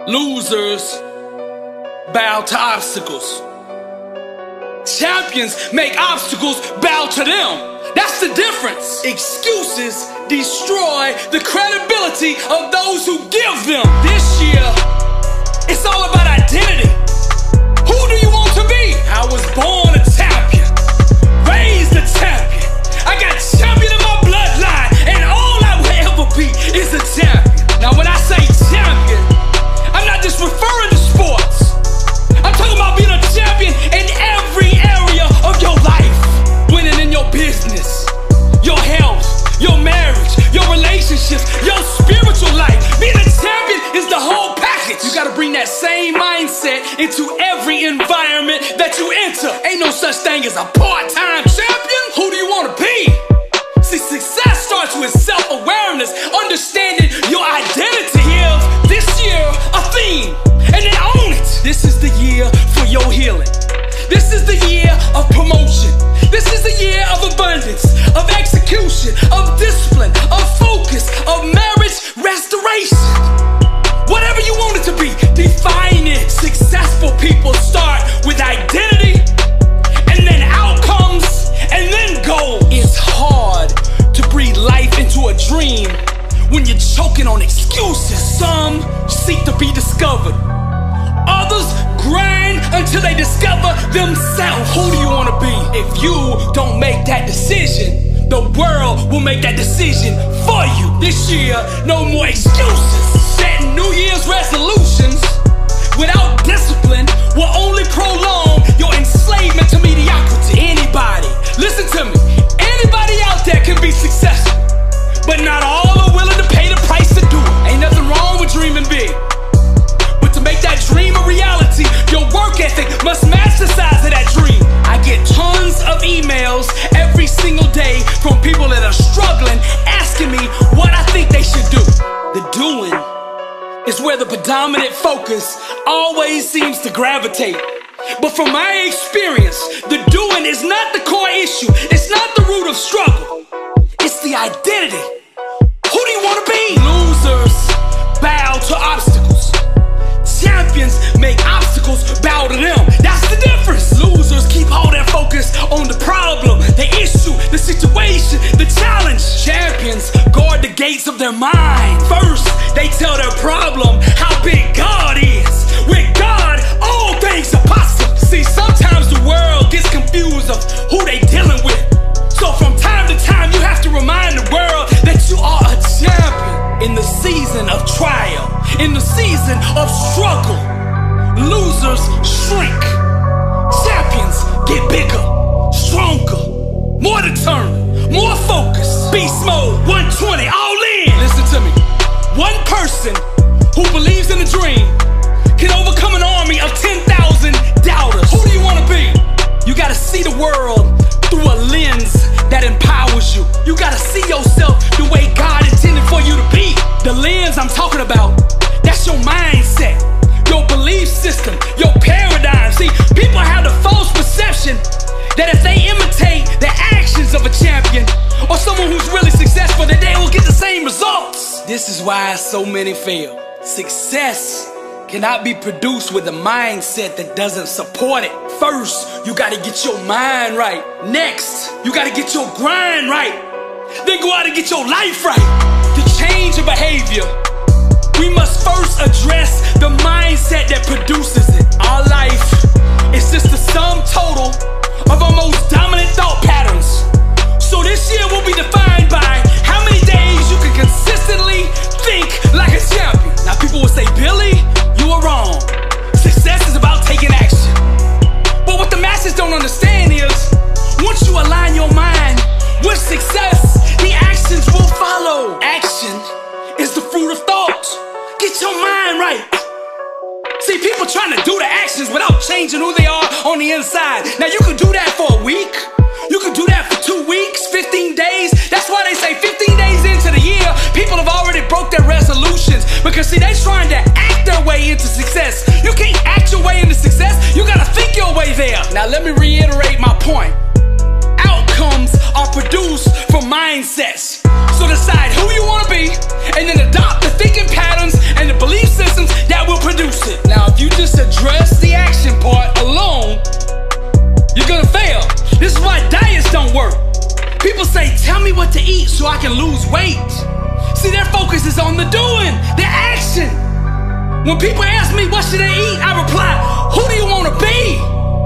Losers bow to obstacles. Champions make obstacles bow to them. That's the difference. Excuses destroy the credibility of those who give them. This year, it's all about identity. Who do you want to be? I was born a champion, raised a champion. I got champion in my bloodline, and all I will ever be is a champion. Now when I say champion, I'm not just referring to sports. I'm talking about being a champion in every area of your life. Winning in your business, your health, your marriage, your relationships, your spiritual life. Being a champion is the whole package. You gotta bring that same mindset into every environment that you enter. Ain't no such thing as a part-time champion. Who do you wanna be? See, success starts with self-awareness, understanding your identity. Give this year a theme, and then own it. This is the year for your healing. This is the year of promotion. This is the year of abundance, of execution, of discipline, of focus, of marriage restoration. Whatever you want it to be, define it. Successful people start with identity, and then outcomes, and then goals. It's hard to breathe life into a dream when you're choking on excuses. Some seek to be discovered. Others grind until they discover themselves. Who do you want to be? If you don't make that decision, the world will make that decision for you. This year, no more excuses. Setting New Year's resolutions without discipline will only prolong your enslavement to mediocrity. Anybody, listen to me, anybody out there can be successful, but not all are willing to pay the price to do it. Ain't nothing wrong with dreaming big, but to make that dream a reality, your work ethic must match the size of that dream. I get tons of emails every single day from people that are struggling, asking me what I think they should do. The doing is where the predominant focus always seems to gravitate. But from my experience, the doing is not the core issue. It's not the root of struggle. It's the identity. Who do you want to be? Losers bow to obstacles. Champions make obstacles bow to them. That's the difference. Losers keep all their focus on the problem, the issue, the situation, the challenge. Champions guard the gates of their mind. First, they tell their problem how big God is. With God, all things are possible. See, sometimes the world gets confused of who they dealing with. So from time to time, you have to remind the world that you are a champion. In the season of trial, in the season of struggle, losers shrink. Champions get bigger, stronger, more determined, more focused. Beast mode, 120, all in. Listen to me. One person who believes in a dream can overcome an army of 10,000 doubters. Who do you want to be? You gotta see the world through a lens that empowers you. You gotta see yourself the way God intended for you to be. The lens I'm talking about, that's your mindset, your belief system, your paradigm. See, people have the false perception that if they imitate the actions of a champion or someone who's really successful, that they will get the same results. This is why so many fail. Success cannot be produced with a mindset that doesn't support it. First, you gotta get your mind right. Next, you gotta get your grind right. Then go out and get your life right. To change your behavior, we must first address the mindset that produces it. Our life is just the sum total of our most dominant thought patterns. So this year will be defined by how many days you can consistently think like a champion. Now people will say, Billy, you are wrong. Success is about taking action. But what the masses don't understand is, once you align your mind with success, the actions will follow. Action is the fruit of thought. Get your mind right. See, people trying to do the actions without changing who they are on the inside. Now you can do that for a week. You can do that for 2 weeks, 15 days. That's why they say 15 days into the year, people have already broke their resolutions. Because see, they're trying to act their way into success. You can't act your way into success. You gotta think your way there. Now let me reiterate my point. Outcomes are produced from mindsets. So decide who you want to be, and then adopt the thinking patterns and the belief systems that will produce When people ask me what should they eat, I reply, who do you want to be?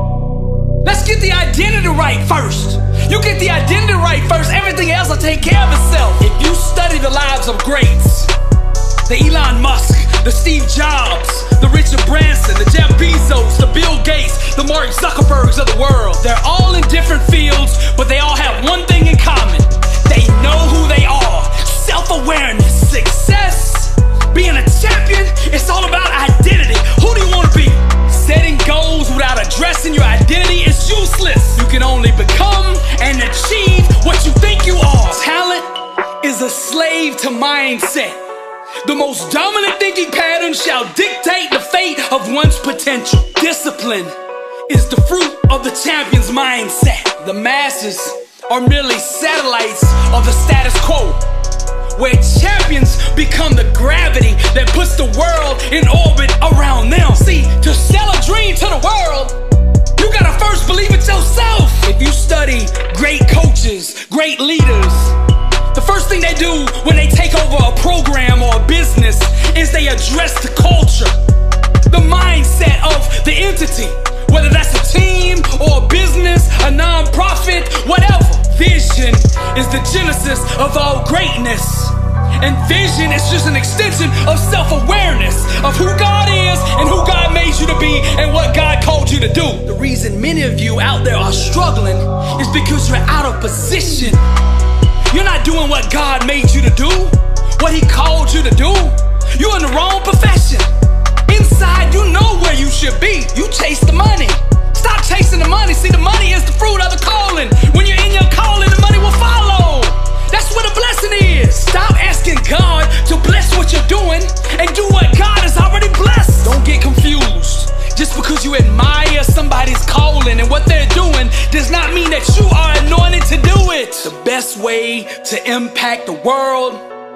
Let's get the identity right first. You get the identity right first, everything else will take care of itself. If you study the lives of greats, the Elon Musk, the Steve Jobs, the Richard Branson, the Jeff Bezos, the Bill Gates, the Mark Zuckerbergs of the world, they're all in different fields, but they all have one thing in common. They know who they are. Self-awareness, success, being a champion, it's all about identity. Who do you want to be? Setting goals without addressing your identity is useless. You can only become and achieve what you think you are. Talent is a slave to mindset. The most dominant thinking pattern shall dictate the fate of one's potential. Discipline is the fruit of the champion's mindset. The masses are merely satellites of the status quo, where champions become the gravity that puts the world in orbit around them. See, to sell a dream to the world, you gotta first believe it yourself. If you study great coaches, great leaders, the first thing they do when they take over a program or a business is they address the culture, the mindset of the entity, whether that's a team or a business, a non-profit, whatever. Vision is the genesis of all greatness. And vision is just an extension of self-awareness of who God is and who God made you to be and what God called you to do. The reason many of you out there are struggling is because you're out of position. You're not doing what God made you to do, what He called you to do. You're in the wrong profession. Inside, you know where you should be. You chase the money. Stop chasing the money. See, the money is the fruit of the calling. When you're in your calling, the money will follow. That's what a blessing is. Stop asking God to bless what you're doing and do what God has already blessed. Don't get confused. Just because you admire somebody's calling and what they're doing does not mean that you are anointed to do it. The best way to impact the world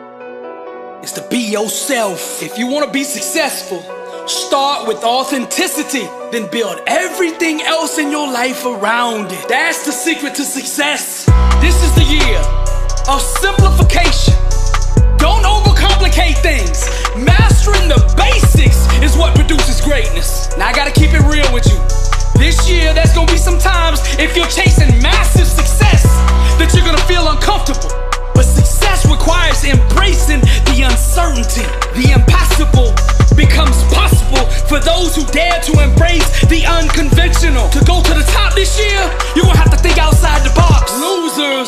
is to be yourself. If you want to be successful, start with authenticity, then build everything else in your life around it. That's the secret to success. This is the year of simplification. Don't overcomplicate things. Mastering the basics is what produces greatness. Now I gotta keep it real with you. This year, there's gonna be some times if you're chasing massive success that you're gonna feel uncomfortable. But success requires embracing the uncertainty. The impossible becomes possible for those who dare to embrace the unconventional. To go to the top this year, you're gonna have to think outside the box. Losers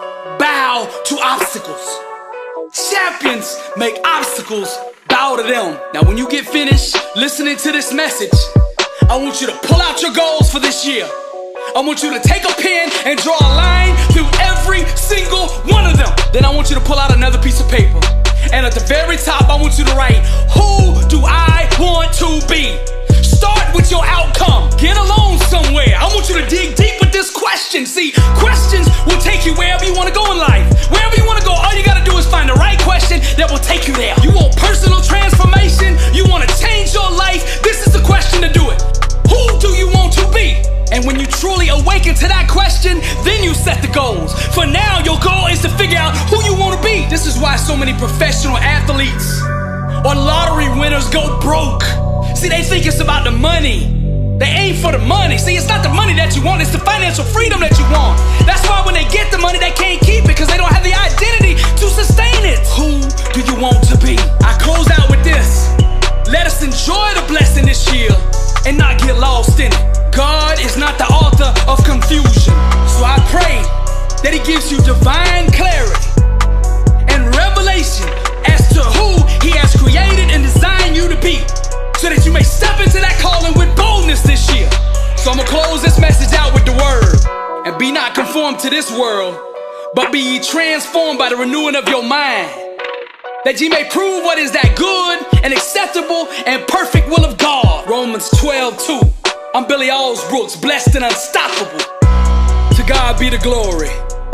bow to obstacles. Champions make obstacles bow to them. Now when you get finished listening to this message, I want you to pull out your goals for this year. I want you to take a pen and draw a line through every single one of them. Then I want you to pull out another piece of paper. And at the very top, I want you to write, who do I want to be? Start with your outcome. Get alone somewhere. I want you to dig deep with this question. See, questions will take you wherever you want to go in life. Wherever you want to go, all you got to do is find the right question that will take you there. You want personal transformation? You want to change your life? This is the question to do it. Who do you want to be? And when you truly awaken to that question, then you set the goals. For now, your goal is to figure out who you want to be. This is why so many professional athletes or lottery winners go broke. See, they think it's about the money. They aim for the money. See, it's not the money that you want, it's the financial freedom that you want. That's why when they get the money, they can't keep it because they don't have the identity to sustain it. Who do you want to be? I close out with this. Let us enjoy the blessing this year and not get lost in it. God is not the author of confusion. So I pray that He gives you divine clarity and revelation as to who He has created and designed you to be, so that you may step into that calling with boldness this year. So I'm gonna close this message out with the word. And be not conformed to this world, but be ye transformed by the renewing of your mind, that ye may prove what is that good and acceptable and perfect will of God. Romans 12:2. I'm Billy Alsbrooks, blessed and unstoppable. To God be the glory.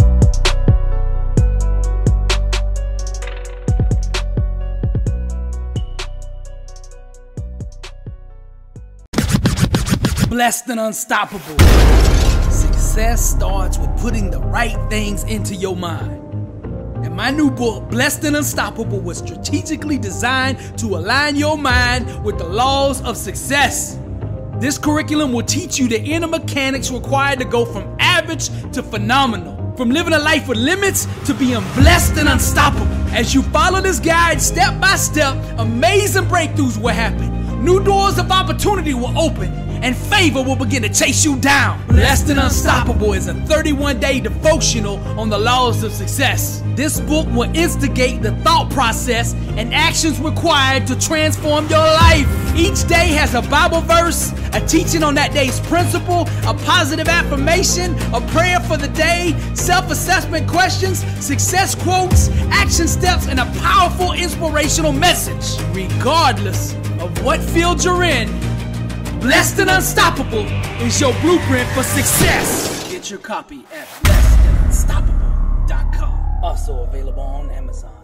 Blessed and unstoppable. Success starts with putting the right things into your mind. And And my new book, Blessed and Unstoppable, was strategically designed to align your mind with the laws of success. This curriculum will teach you the inner mechanics required to go from average to phenomenal. From living a life with limits to being blessed and unstoppable. As you follow this guide step by step, amazing breakthroughs will happen. New doors of opportunity will open, and favor will begin to chase you down. Blessed and Unstoppable is a 31-day devotional on the laws of success. This book will instigate the thought process and actions required to transform your life. Each day has a Bible verse, a teaching on that day's principle, a positive affirmation, a prayer for the day, self-assessment questions, success quotes, action steps, and a powerful inspirational message. Regardless of what field you're in, Blessed and Unstoppable is your blueprint for success. Get your copy at blessedandunstoppable.com. Also available on Amazon.